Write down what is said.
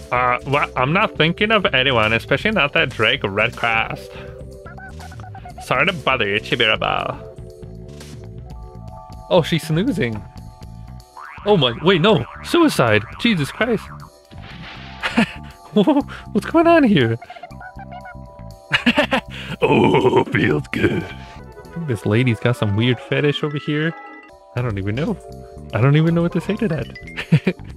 Well, I'm not thinking of anyone, especially not that Drake Red Cross. Sorry to bother you, Chibiraba. Oh, she's snoozing. Oh my, wait, no, suicide. Jesus Christ. What's going on here? Oh, feels good. I think this lady's got some weird fetish over here. I don't even know. I don't even know what to say to that.